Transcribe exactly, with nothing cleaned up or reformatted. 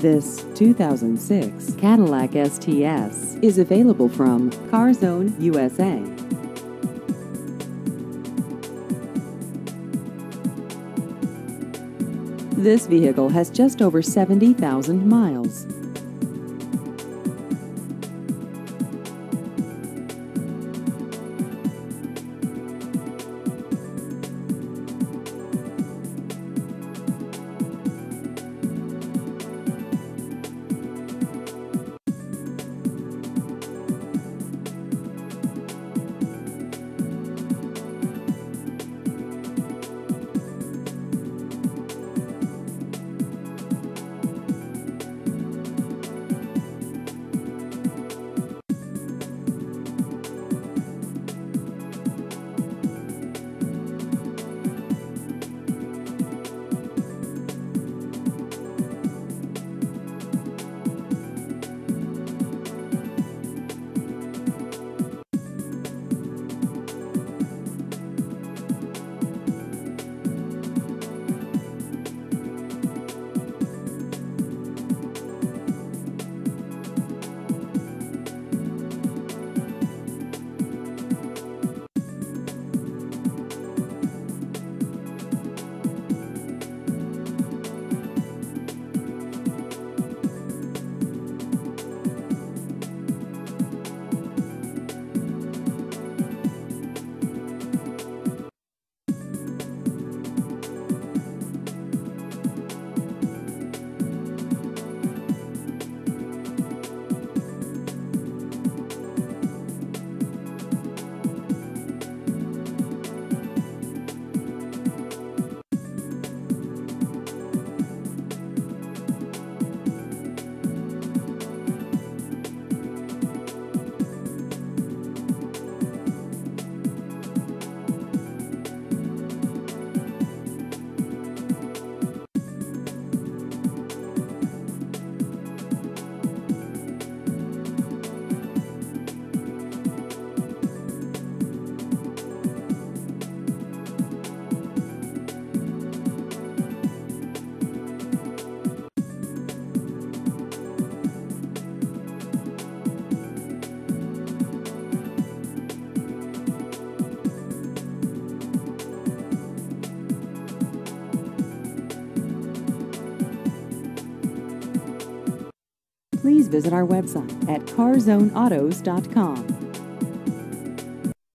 This two thousand six Cadillac S T S is available from CarZone U S A. This vehicle has just over seventy thousand miles. Please visit our website at car zone autos dot com.